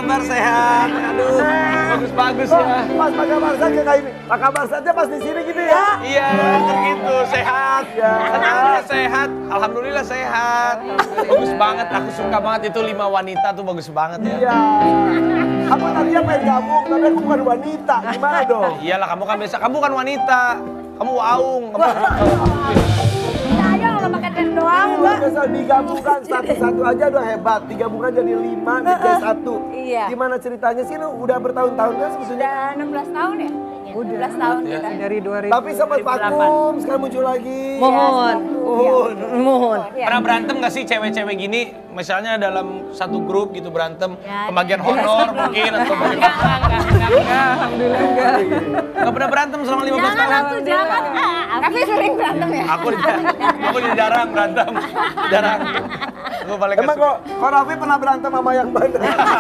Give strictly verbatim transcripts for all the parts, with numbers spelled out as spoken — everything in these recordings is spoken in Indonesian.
kabar? Sehat? Aduh, bagus-bagus ya. Pas Pak Kamarsa kayak ini. Pak Kamarsa aja pas di sini gitu ya. Iya, gitu. Sehat. Ya. Alhamdulillah sehat. Alhamdulillah sehat. Bagus banget. Aku suka banget itu lima wanita tuh bagus banget ya. Iya. Aku tadinya pengen gabung, tapi aku bukan wanita. Gimana dong? Iyalah, kamu kan biasa. Kamu kan wanita. Kamu waung. Kamu... Kita aja kalau pakai tes doang, Mbak. Bisa digabungkan satu-satu aja udah hebat. Digabungkan jadi lima menjadi satu. Iya. Gimana ceritanya sih lu udah bertahun-tahun kan sebetulnya? Udah enam belas tahun ya? Udah enam belas tahun kita. Dari dua ribu. Tapi sempat vakum, sekarang muncul lagi. Mohon. Mohon. Mohon. Iya. Pernah berantem gak sih cewek-cewek gini? Misalnya dalam satu grup gitu berantem. Ya, Pembagian honor mungkin atau bagaimana? Enggak, enggak, enggak. Alhamdulillah enggak. Gak pernah berantem selama lima belas Jangan tahun? aku, jangan. Tapi sering berantem ya? Aku, aku jarang berantem. Jarang. Aku paling Emang kesuka. kok, kok Raffi pernah berantem sama yang mana?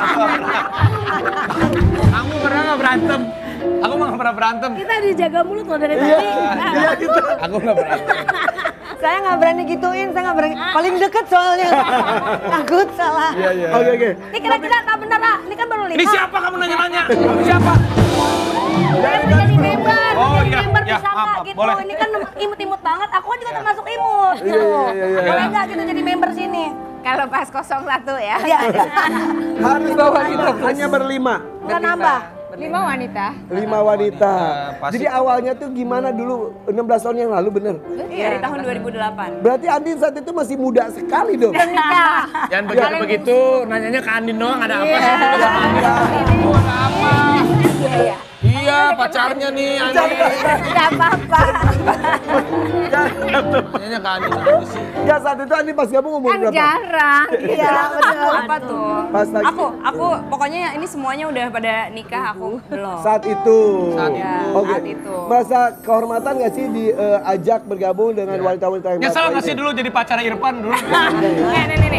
Kamu pernah gak berantem? Aku mah gak pernah berantem. Kita dijaga mulut loh dari Iya, tadi. iya gitu. Aku gak berantem. Saya nggak berani gituin, saya nggak berani. Paling deket soalnya. Takut salah. Iya, iya. Oke, oke. Ini kira-kira tak bener lah, ini kan baru lima. Ini siapa kamu nanya-nanya? Siapa? Saya mau jadi member, Oh, mau jadi iya, member iya, bisa maaf, nggak maaf, gitu. boleh. Ini kan imut-imut banget, aku kan juga termasuk imut. Iya, iya, iya, iya. Boleh nggak gitu jadi member sini? Kalau pas kosong satu ya. Iya. Harus bawa kita hanya berlima. Bukan nambah. Lima wanita. Lima wanita. Ya, pasti. Jadi awalnya tuh gimana dulu enam belas tahun yang lalu bener? Iya, di tahun dua ribu delapan. Berarti Andin saat itu masih muda sekali dong. Jangan begitu-begitu, nanyanya ke Andin doang, ada apa sih? Iya, iya. Oh, ada apa? Iya, iya. Iya, pacarnya nih, Andin. Nggak apa-apa. Nanyanya ke Andin aja sih. Ya saat itu Andin pas gabung umur Kan berapa? jarang. Iya, betul. Apa tuh? Pas lagi. Aku, aku pokoknya ini semuanya udah pada nikah, aku belum. Saat itu. Saat Ya, itu. Oke. saat itu. Merasa kehormatan nggak sih diajak bergabung dengan wanita-wanita yang Nyesel lain? nggak sih dulu jadi pacar Irfan dulu? Nih, nih, nih, nih.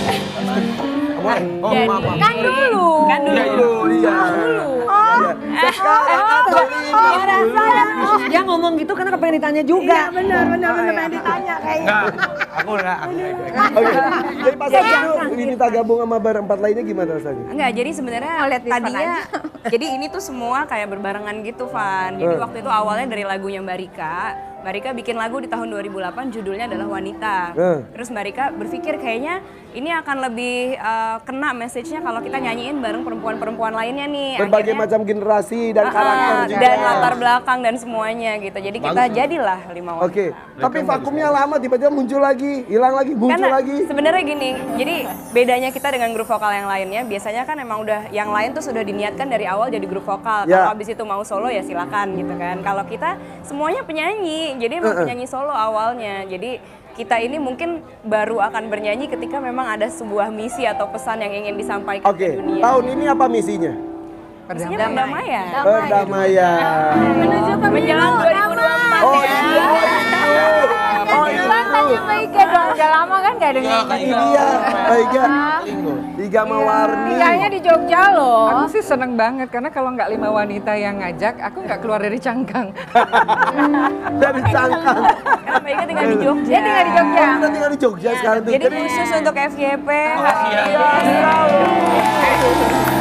Oh, Jadi, maaf, maaf. kan dulu. Kan dulu. Iya, iya. Dulu, iya. Oh, Iya. Sekarang atau lima. Dia ngomong gitu karena kepengen ditanya juga. iya benar, benar, benar pengen ditanya kayaknya. Enggak, aku enggak. Aku enggak. Oke. Jadi pas saat itu diminta gabung sama berempat lainnya gimana rasanya? Enggak, jadi sebenarnya tadinya jadi ini tuh semua kayak berbarengan gitu, Van. Jadi Eh. waktu itu awalnya dari lagunya Mbak Rika. Mbak Rika bikin lagu di tahun dua ribu delapan judulnya adalah Wanita. Eh. Terus Mbak Rika berpikir kayaknya ini akan lebih eh, kena message-nya kalau kita nyanyiin bareng perempuan-perempuan lainnya nih. Berbagai Akhirnya- macam generasi dan Ah, karakter ah, juga. dan latar belakang dan semuanya gitu. Jadi kita Bagus. jadilah lima wanita. Oke, tapi vakumnya lama tiba-tiba muncul lagi, hilang lagi, muncul Karena lagi. sebenarnya gini, jadi bedanya kita dengan grup vokal yang lainnya, biasanya kan emang udah yang lain tuh sudah diniatkan dari awal jadi grup vokal. Ya. Kalau abis itu mau solo ya silakan gitu kan. Kalau kita semuanya penyanyi, jadi emang Uh-uh. penyanyi solo awalnya. Jadi kita ini mungkin baru akan bernyanyi ketika memang ada sebuah misi atau pesan yang ingin disampaikan Oke, ke dunia. tahun ini apa misinya? Misinya perdamaian. Perdamaian. Menuju pemilu, Menjelang dua ribu dua puluh empat Oh ya. itu, oh itu, oh itu. Tanya sama Ika dong, udah lama kan gak dengerin Iya, Ini dia, Aiga. Tiga Mawarni. Nikahnya di Jogja loh. Aku sih seneng banget karena kalau nggak lima wanita yang ngajak, aku nggak keluar dari cangkang. Dari Cangkang. Karena Mbak Ika tinggal di Jogja. Dia tinggal di Jogja. Kita tinggal di Jogja sekarang tuh. Jadi khusus untuk F Y P. Oh, iya. Iya.